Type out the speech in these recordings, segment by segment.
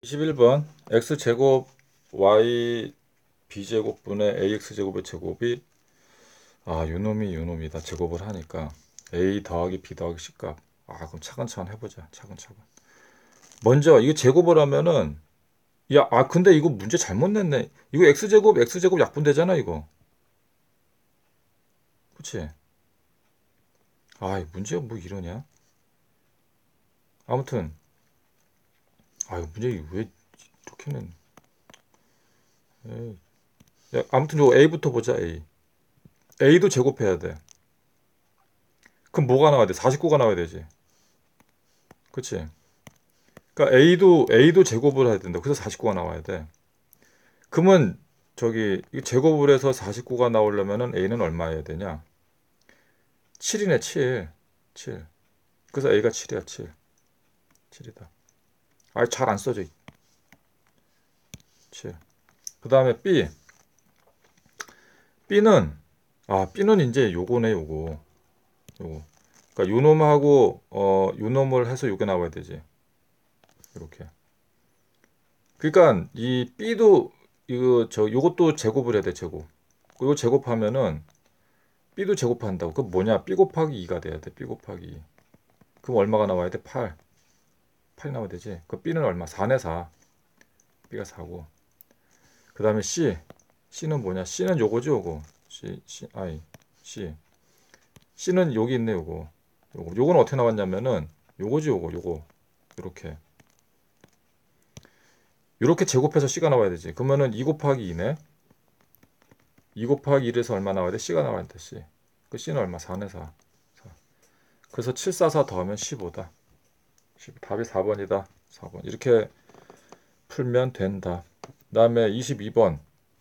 21번 x제곱 y b제곱분의 ax제곱의 제곱이 요놈이 요놈이다. 제곱을 하니까 a 더하기 b 더하기 c값. 그럼 차근차근 해보자. 차근차근. 먼저 이거 제곱을 하면은 근데 이거 문제 잘못 냈네. 이거 x제곱 약분되잖아 이거. 그치? 이 문제가 뭐 이러냐? 아무튼 이거 문제 왜 이렇게 는 아무튼 요 a부터 보자. a도 제곱해야 돼. 그럼 뭐가 나와야 돼? 49가 나와야 되지. 그치? 그러니까 A도 제곱을 해야 된다. 그래서 49가 나와야 돼. 그러면 저기 이 제곱을 해서 49가 나오려면은 A는 얼마 해야 되냐? 7이네, 7. 7. 그래서 A가 7이야, 7. 7이다. 잘 안 써져. 7. 그다음에 B. B는 B는 이제 요거네, 요거. 요거. 그러니까 요놈하고 요놈을 해서 요게 나와야 되지. 이렇게. 그러니까 이 B도 요것도 제곱을 해야 돼, 제곱. 이거 제곱하면은 B도 제곱한다고. 그럼 뭐냐? B 곱하기 2가 돼야 돼. B 곱하기 2. 그럼 얼마가 나와야 돼? 8. 8이 나와야 되지. 그 B는 얼마? 4네, 4. B가 4고. 그 다음에 C. C는 뭐냐? C는 요거지, 요거. C. C는 여기 있네, 요거. 요거는 어떻게 나왔냐면은, 요거지, 요거. 요렇게. 요렇게 제곱해서 C가 나와야 되지. 그러면은 2 곱하기 2네. 2 곱하기 1에서 얼마 나와야 돼? C가 나와야 돼, C. 그 C는 얼마? 4네, 4. 그래서 7, 4, 4 더하면 15다. 답이 4번이다. 4번. 이렇게 풀면 된다. 그 다음에 22번.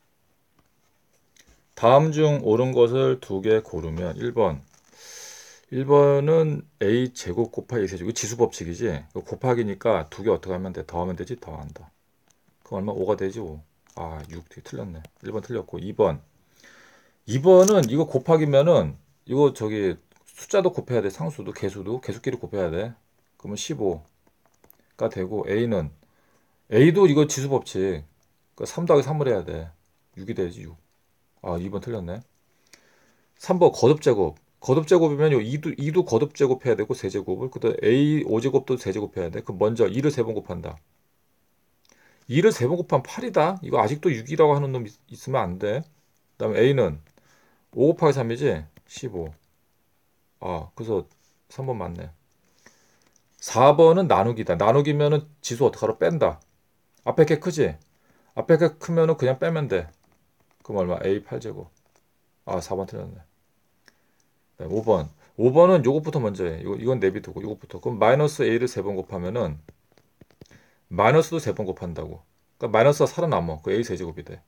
다음 중 옳은 것을 두 개 고르면 1번. 1번은 a 제곱 곱하기 a 세제곱. 지수 법칙이지. 곱하기니까 두 개 어떻게 하면 돼? 더하면 되지? 더한다. 그럼 얼마? 5가 되지? 5. 6. 틀렸네. 1번 틀렸고. 2번. 2번은 이거 곱하기면은 이거 숫자도 곱해야 돼. 상수도 개수도 계수끼리 곱해야 돼. 그러면 15가 되고 A도 이거 지수 법칙. 3 더하기 3을 해야 돼. 6이 되지 6. 2번 틀렸네. 3번 거듭제곱. 거듭제곱이면 요 2도 거듭제곱 해야 되고 세제곱을. 그다음 A 5제곱도 세제곱 해야 돼. 그럼 먼저 2를 3번 곱한다. 2를 3번 곱하면 8이다. 이거 아직도 6이라고 하는 놈 있으면 안 돼. 그다음에 A는 5 곱하기 3이지? 15. 그래서 3번 맞네. 4번은 나누기다. 나누기면은 지수 어떡하러 뺀다. 앞에 게 크지? 앞에 게 크면은 그냥 빼면 돼. 그럼 얼마? A 8제곱. 4번 틀렸네. 5번. 5번은 요것부터 먼저 해. 이건 내비두고 요것부터. 그럼 마이너스 A를 3번 곱하면은 마이너스도 3번 곱한다고. 그러니까 마이너스가 살아남어. 그 A 세제곱이 돼.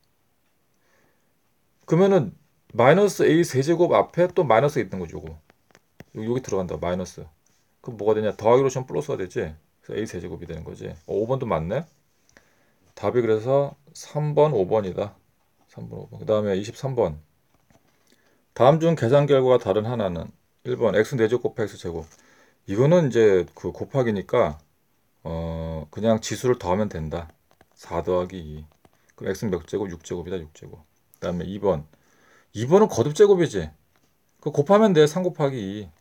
그러면은 마이너스 A 세제곱 앞에 또 마이너스가 있는 거죠. 여기 들어간다. 마이너스. 그럼 뭐가 되냐? 더하기로 치면 플러스가 되지. 그래서 A 세제곱이 되는 거지. 5번도 맞네. 답이 그래서 3번, 5번이다. 3번, 5번. 그 다음에 23번. 다음 중 계산 결과가 다른 하나는 1번 x 4제곱 곱하기 x제곱. 이거는 이제 그 곱하기니까 그냥 지수를 더하면 된다. 4 더하기 2. 그럼 x는 몇 제곱? 6제곱이다. 6제곱. 그 다음에 2번. 2번은 거듭제곱이지. 그 곱하면 돼. 3 곱하기 2.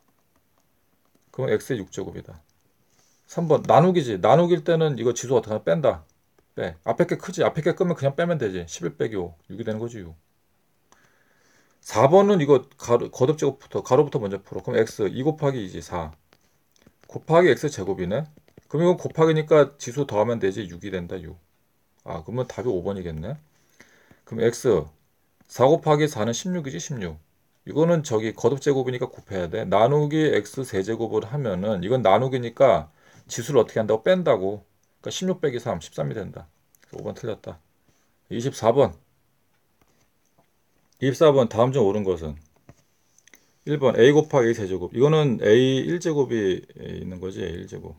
그럼 x의 6제곱이다. 3번 나누기지. 나누길 때는 이거 지수 어떻게 하나 뺀다. 빼. 앞에 게 크지. 앞에 게 끄면 그냥 빼면 되지. 11 빼기 5. 6이 되는 거지 6. 4번은 이거 거듭제곱부터 가로부터 먼저 풀어. 그럼 x 2 곱하기 2지 4 곱하기 x 제곱이네. 그럼 이건 곱하기니까 지수 더하면 되지. 6이 된다 6. 그러면 답이 5번이겠네. 그럼 x 4 곱하기 4는 16이지 16. 이거는 거듭제곱이니까 곱해야 돼. 나누기 x 세제곱을 하면은 이건 나누기니까 지수를 어떻게 한다고? 뺀다고. 그러니까 16 빼기 3 13이 된다. 5번 틀렸다. 24번. 24번 다음 중 옳은 것은 1번 a 곱하기 a 세제곱. 이거는 a 1제곱이 있는 거지. a 1제곱.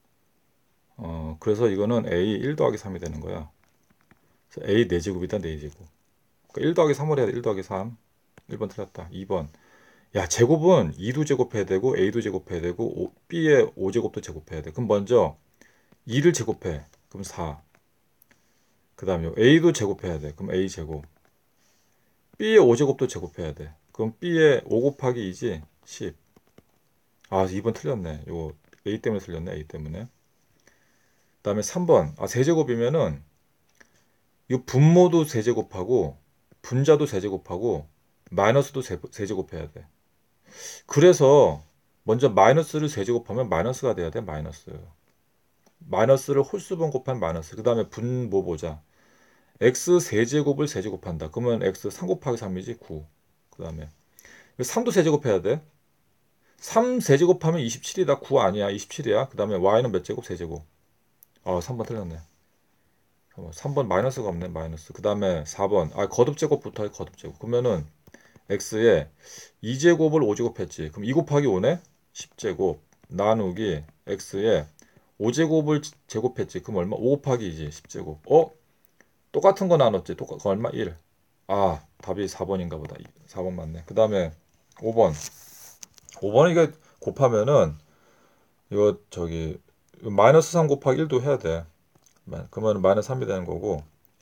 그래서 이거는 a 1 더하기 3이 되는 거야. 그래서 a 4제곱이다. 4제곱. 그러니까 1 더하기 3을 해야 돼. 1 더하기 3. 1번 틀렸다. 2번. 제곱은 2도 제곱해야 되고 a도 제곱해야 되고 b의 5제곱도 제곱해야 돼. 그럼 먼저 2를 제곱해. 그럼 4. 그 다음에 a도 제곱해야 돼. 그럼 a 제곱. b의 5제곱도 제곱해야 돼. 그럼 b의 5 곱하기 2지 10. 아 2번 틀렸네. 이거 a 때문에 틀렸네. a 때문에. 그 다음에 3번. 아 세제곱이면은 이 분모도 세제곱하고 분자도 세제곱하고 마이너스도 세제곱해야 돼. 그래서 먼저 마이너스를 세제곱하면 마이너스가 돼야 돼. 마이너스를 홀수분 곱하면 마이너스. 그 다음에 분모 보자. x 세제곱을 세제곱한다. 그러면 x 3 곱하기 3이지 9. 그 다음에 3도 세제곱해야 돼. 3 세제곱하면 27이다. 9 아니야. 27이야. 그 다음에 y는 몇 제곱? 세제곱. 3번 틀렸네. 3번 마이너스가 없네. 마이너스. 그 다음에 4번. 거듭제곱부터 해. 거듭제곱. 그러면은 x에 2제곱을 5제곱 했지. 그럼 2 곱하기 5네? 10제곱. 나누기 x에 5제곱을 제곱했지. 그럼 얼마? 5 곱하기 2지. 10제곱. 똑같은 거 나눴지. 그거 얼마? 1. 답이 4번인가 보다. 4번 맞네. 그 다음에 5번. 5번은 이게 곱하면은 이거 마이너스 3 곱하기 1도 해야 돼. 그러면 마이너스 3이 되는 거고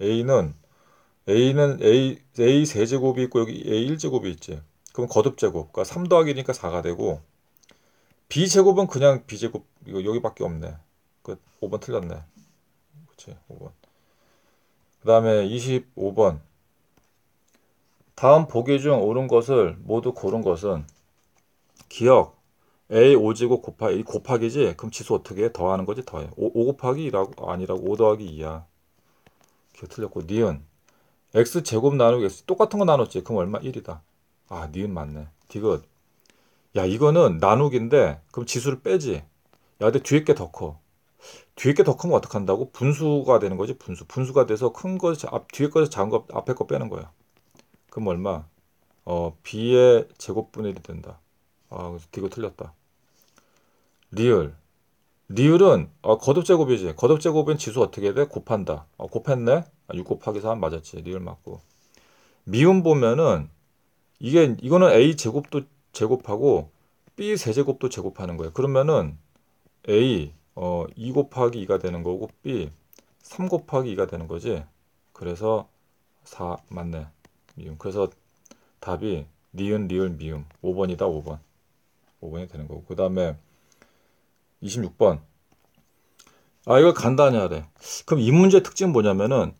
A는 A 세제곱이 있고 여기 A 1제곱이 있지. 그럼 거듭제곱. 그러니까 3 더하기니까 4가 되고 B제곱은 그냥 B제곱 이거 여기밖에 없네. 5번 틀렸네. 그렇지. 5번. 그 다음에 25번. 다음 보기 중 옳은 것을 모두 고른 것은 기억 A 5제곱 곱하기 곱하기지. 그럼 지수 어떻게 해? 더하는 거지. 더해. 5 곱하기 2라고 아니라고 5 더하기 2야. 기억 틀렸고 니은 x 제곱 나누기 x 똑같은 거 나눴지. 그럼 얼마? 1이다. 니은 맞네. 디귿. 야 이거는 나누기인데 그럼 지수를 빼지. 야 근데 뒤에 게 더 커. 뒤에 게 더 크면 어떡한다고? 분수가 되는 거지. 분수가 돼서 큰 거 뒤에 거에서 작은 거 앞에 거 빼는 거야. 그럼 얼마? b의 제곱분의 1이 된다. 그래서 디귿 틀렸다. 리을은 거듭제곱이지. 거듭제곱은 지수 어떻게 돼? 곱한다. 곱했네. 6 곱하기 3 맞았지. 리을 맞고. 미음 보면은 이거는 a 제곱도 제곱하고 b 세제곱도 제곱하는 거예요. 그러면은 a 2 곱하기 2가 되는 거고 b 3 곱하기 2가 되는 거지. 그래서 4 맞네. 미음. 그래서 답이 니은 리을 미음 5번이다. 5번. 5번이 되는 거고. 그 다음에 26번. 이거 간단히 하래. 그럼 이 문제의 특징은 뭐냐면은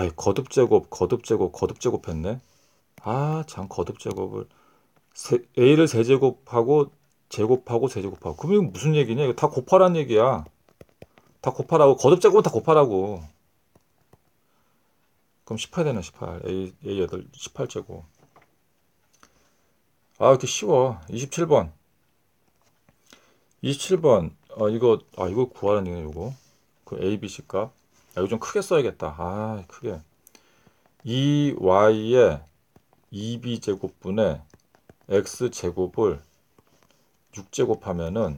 거듭제곱 했네. 참 거듭제곱을 a를 세제곱하고 제곱하고 세제곱하고. 그럼 이거 무슨 얘기냐? 이거 다 곱하라는 얘기야. 다 곱하라고. 거듭제곱은 다 곱하라고. 그럼 18 되네. 18. A 8 18제곱. 이렇게 쉬워. 27번. 27번. 이거 구하라는 얘기네. 이거. 그 A, B, C 값. 이거 좀 크게 써야겠다. 크게. 2y의 2b제곱분의 x제곱을 6제곱하면은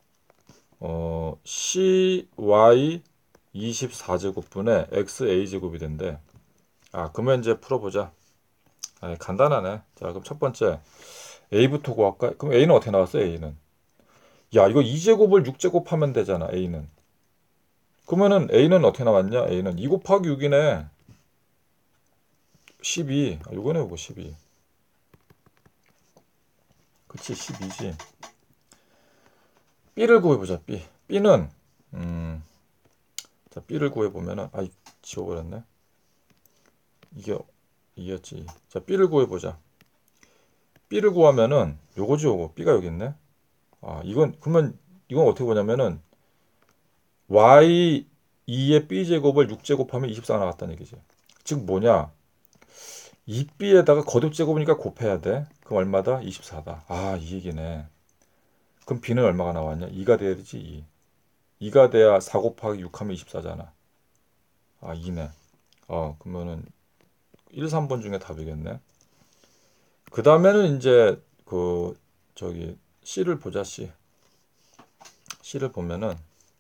cy 24제곱분의 xa제곱이 된대. 그러면 이제 풀어보자. 간단하네. 자, 그럼 첫 번째 a부터 구할까? 그럼 a는 어떻게 나왔어? a는 이거 2제곱을 6제곱하면 되잖아. a는 그러면은 a는 어떻게 나왔냐? a는 2 곱하기 6이네. 12. 요거네 요거 12. 그치 12지. b를 구해보자. b는 자 b를 구해보면은 지워버렸네. 이게 2였지. 자 b를 구해보자. b를 구하면은 요거지 요거. b가 여기 있네. 그러면 이건 어떻게 보냐면은 y 2의 b제곱을 6제곱하면 24가 나왔다는 얘기지. 즉 뭐냐? 2b에다가 거듭제곱이니까 곱해야 돼. 그럼 얼마다? 24다. 이 얘기네. 그럼 b는 얼마가 나왔냐? 2가 돼야 되지. 2. 2가 돼야 4 곱하기 6 하면 24잖아. 2네. 그러면은 1, 3번 중에 답이겠네. 그 다음에는 이제 C를 보자. C를 보면은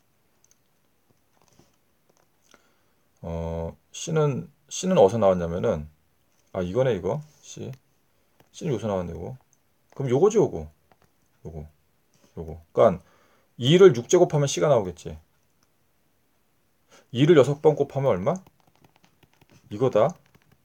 C는 어디서 나왔냐면은 이거네 이거. C는 여기서 나왔네 이거. 그럼 요거지 요거. 그러니까 2를 6제곱하면 C가 나오겠지. 2를 6번 곱하면 얼마? 이거다.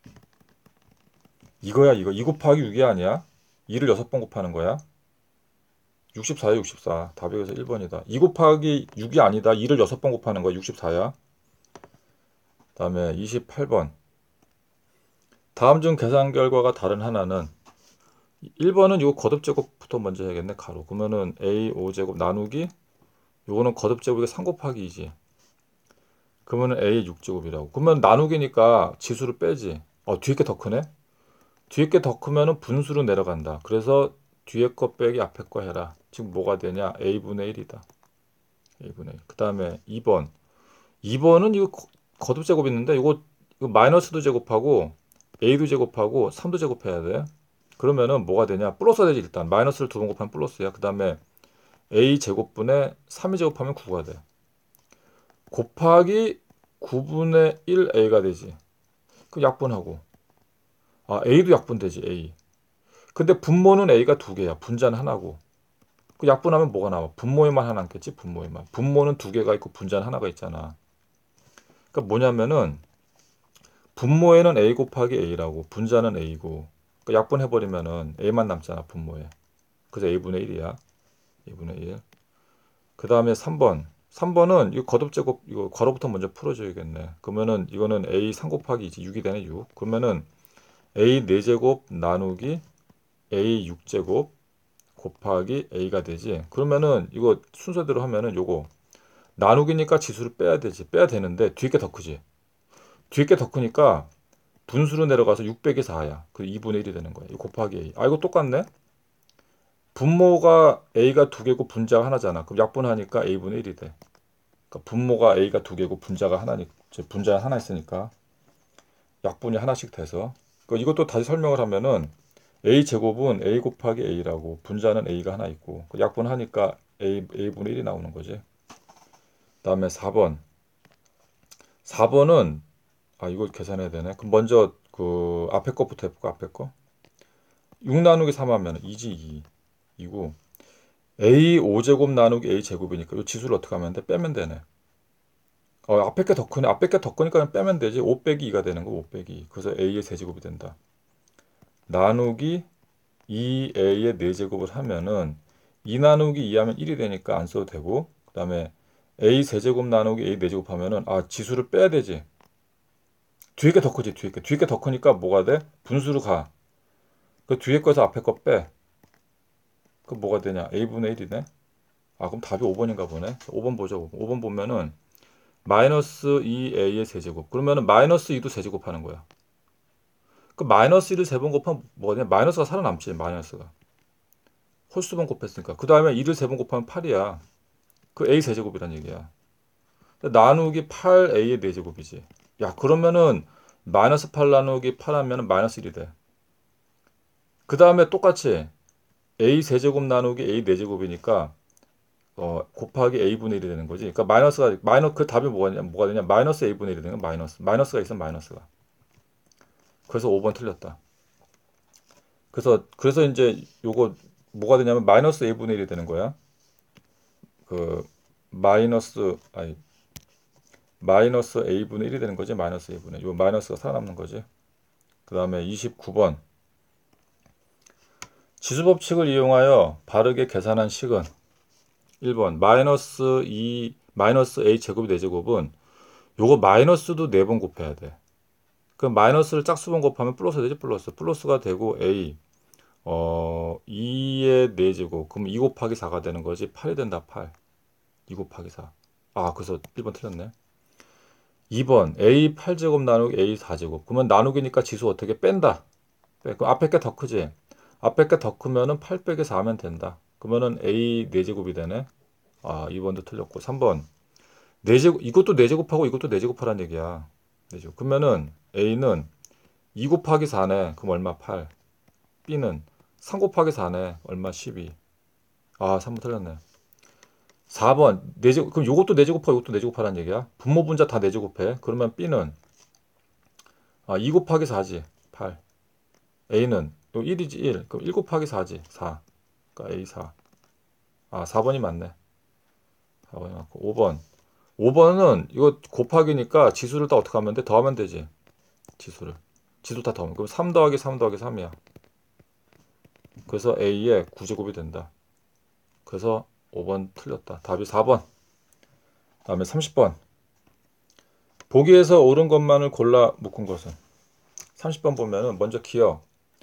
이거야 이거. 2 곱하기 6이 아니야. 2를 6번 곱하는 거야. 64야 64. 답이 그래서 1번이다. 2 곱하기 6이 아니다. 2를 6번 곱하는 거야. 64야. 다음에 28번. 다음 중 계산 결과가 다른 하나는 1번은 이거 거듭제곱부터 먼저 해야겠네. 가로. 그러면은 a 5제곱 나누기 요거는 거듭제곱이 3 곱하기 2지. 그러면은 a 6제곱이라고. 그러면 나누기니까 지수를 빼지. 뒤에 게 더 크네. 뒤에 게 더 크면은 분수로 내려간다. 그래서 뒤에 거 빼기 앞에 거 해라. 지금 뭐가 되냐? a분의 1이다. a분의 1. 그 다음에 2번. 2번은 이거 거듭 제곱 있는데 이거 마이너스도 제곱하고 a도 제곱하고 3도 제곱해야 돼. 그러면은 뭐가 되냐? 플러스가 되지 일단. 마이너스를 2번 곱하면 플러스야. 그 다음에 a 제곱분의 3이 제곱하면 9가 돼. 곱하기 9분의 1a가 되지. 그 약분하고. a도 약분되지 a. 근데 분모는 a가 2개야. 분자는 하나고. 그 약분하면 뭐가 나와? 분모에만 하나 남겠지? 분모에만. 분모는 2개가 있고 분자는 하나가 있잖아. 그러니까 뭐냐면은 분모에는 a 곱하기 a라고 분자는 a고 그러니까 약분해버리면은 a만 남잖아 분모에. 그래서 a분의 1이야. a분의 1. 그 다음에 3번. 3번은 이거 거듭제곱 이거 괄호부터 먼저 풀어줘야겠네. 그러면은 이거는 a 3 곱하기 2지 6이 되네 6. 그러면은 a 4제곱 나누기 a 6제곱 곱하기 a가 되지. 그러면은 이거 순서대로 하면은 요거 나누기니까 지수를 빼야 되지. 빼야 되는데 뒤에 게 더 크지. 뒤에 게 더 크니까 분수로 내려가서 600이 4야. 그 2분의 1이 되는 거야. 이거 곱하기 a. 이거 똑같네. 분모가 a가 2개고 분자가 하나잖아. 그럼 약분하니까 a분의 1이 돼. 그러니까 분모가 a가 2개고 분자가 하나니 분자 하나 있으니까 약분이 하나씩 돼서 그러니까 이것도 다시 설명을 하면은 a 제곱은 a 곱하기 a라고 분자는 a가 하나 있고 약분하니까 a분의 1이 나오는 거지. 그다음에 4번. 4번은 이걸 계산해야 되네. 그럼 먼저 그 앞에 거부터 해볼까? 앞에 거. 6 나누기 3 하면 2지 2. 이고 a 5제곱 나누기 a 제곱이니까 이 지수를 어떻게 하면 돼? 빼면 되네. 앞에 게 더 크네. 앞에 게 더 크니까 그냥 빼면 되지. 5 빼기 2가 되는 거 5 빼기 2. 그래서 a의 세제곱이 된다. 나누기 2a의 4제곱을 하면은 2 나누기 2 하면 1이 되니까 안 써도 되고 그 다음에 a 세제곱 나누기 a 4제곱 하면은 지수를 빼야 되지. 뒤에 게 더 크지. 뒤에 게 더 크니까 뭐가 돼? 분수로 가. 그 뒤에 거에서 앞에 거 빼. 그 뭐가 되냐? a분의 1이네. 그럼 답이 5번인가 보네. 5번 보자. 5번 보면은 마이너스 2a의 세제곱. 그러면은 마이너스 2도 세제곱 하는 거야. 그 마이너스 1을 3번 곱하면 뭐냐? 마이너스가 살아남지. 마이너스가. 홀수번 곱했으니까. 그 다음에 2를 3번 곱하면 8이야. 그 a 세제곱이란 얘기야. 나누기 8a의 4제곱이지. 야, 그러면은 마이너스 8 나누기 8 하면은 마이너스 1이 돼. 그 다음에 똑같이 a 세제곱 나누기 a 4제곱이니까 곱하기 a분의 1이 되는 거지. 그러니까 그 답이 뭐가 되냐? 마이너스 a분의 1이 되는 거야. 마이너스가 있으면 마이너스가. 그래서 5번 틀렸다. 그래서 이제 요거 뭐가 되냐면 마이너스 a분의 1이 되는 거야. 그 마이너스 a분의 1이 되는 거지. 마이너스 a분의 요 마이너스가 살아남는 거지. 그 다음에 29번. 지수법칙을 이용하여 바르게 계산한 식은 1번 마이너스 a 제곱이 4제곱은 요거 마이너스도 4번 곱해야 돼. 그럼 마이너스를 짝수번 곱하면 플러스 되지. 플러스가 되고 a 2의 4제곱 그럼 2 곱하기 4가 되는 거지. 8이 된다. 8 2 곱하기 4. 그래서 1번 틀렸네. 2번 a 8제곱 나누기 a 4제곱 그러면 나누기니까 지수 어떻게 뺀다. 그럼 앞에 게 더 크지. 앞에 게 더 크면은 8 빼기 4 하면 된다. 그러면은 a 4제곱이 되네. 2번도 틀렸고 3번 4제곱 이것도 4제곱하고 이것도 4제곱하라는 얘기야. 4제곱. 그러면은 a는 2 곱하기 4네. 그럼 얼마? 8. b는 3 곱하기 4네. 얼마? 12. 3번 틀렸네. 4번 4제곱 그럼 이것도 4제곱하고 이것도 4제곱하라는 얘기야. 분모 분자 다 4제곱해. 그러면 b는 2 곱하기 4지. 8. a는 요 1이지 1. 그럼 1 곱하기 4지. 4. 그러니까 a 4. 4번이 맞네. 4번이 맞고 5번 5번은 이거 곱하기니까 지수를 다 어떻게 하면 돼? 더하면 되지. 지수를. 지수 다 더하면. 그럼 3 더하기 3 더하기 3이야. 그래서 A의 9제곱이 된다. 그래서 5번 틀렸다. 답이 4번. 다음에 30번. 보기에서 옳은 것만을 골라 묶은 것은. 30번 보면은 먼저 기억.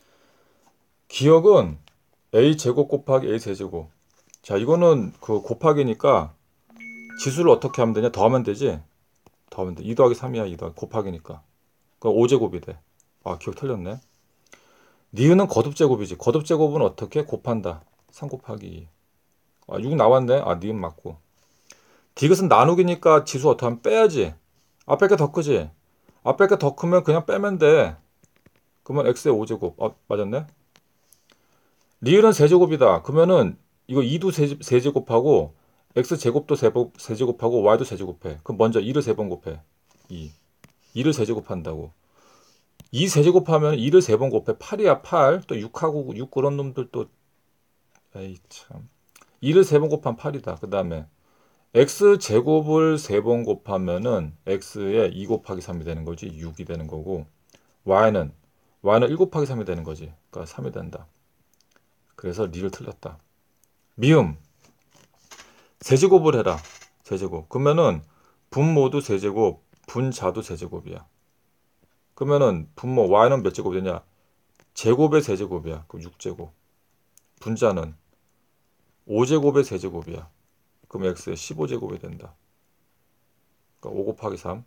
기억은 A제곱 곱하기 A세제곱. 자, 이거는 그 곱하기니까 지수를 어떻게 하면 되냐? 더하면 되지? 더하면 돼. 2 더하기 3이야. 2 더하기 곱하기니까. 그럼 5제곱이 돼. 아, 기억 틀렸네. 니은은 거듭제곱이지. 거듭제곱은 어떻게? 곱한다. 3 곱하기 2. 아, 6 나왔네. 아, 니은 맞고. 디귿은 나누기니까 지수 어떻게 하면 빼야지. 앞에 게 더 크지? 앞에 게 더 크면 그냥 빼면 돼. 그러면 x의 5제곱. 아, 맞았네. 리을은 세제곱이다. 그러면은 이거 2도 세제곱하고 x제곱도 세제곱하고 y도 세제곱해. 그럼 먼저 2를 3번 곱해. 2. 2를 세제곱한다고. 2 세제곱하면 2를 3번 곱해. 8이야 8. 또 6하고 6 그런 놈들 또 에이 참. 2를 3번 곱하면 8이다. 그 다음에 x제곱을 3번 곱하면은 x에 2 곱하기 3이 되는 거지. 6이 되는 거고 y는 1 곱하기 3이 되는 거지. 그러니까 3이 된다. 그래서 리를 틀렸다. 미음 세제곱을 해라. 세제곱. 그러면은 분모도 세제곱, 분자도 세제곱이야. 그러면은 분모 y는 몇 제곱이 되냐? 제곱의 세제곱이야. 그럼 6제곱. 분자는 5제곱의 세제곱이야. 그럼 x의 15제곱이 된다. 그러니까 5 곱하기 3,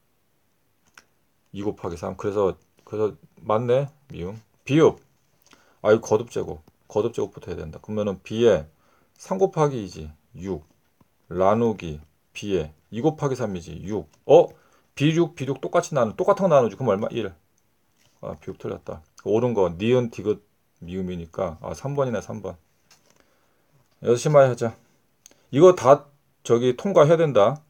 2 곱하기 3. 그래서 맞네. 미음. 비읍. 아, 이거 거듭제곱. 거듭제곱부터 해야 된다. 그러면은 b에 3 곱하기 2지. 6. 나누기 b에 2 곱하기 3이지. 6. B6 똑같은 거 나누지. 그럼 얼마? 1. 아, 비읍 틀렸다. 옳은 거 니은 디귿 미음이니까 3번이네. 3번. 6시 마이 하자. 이거 다 저기 통과해야 된다.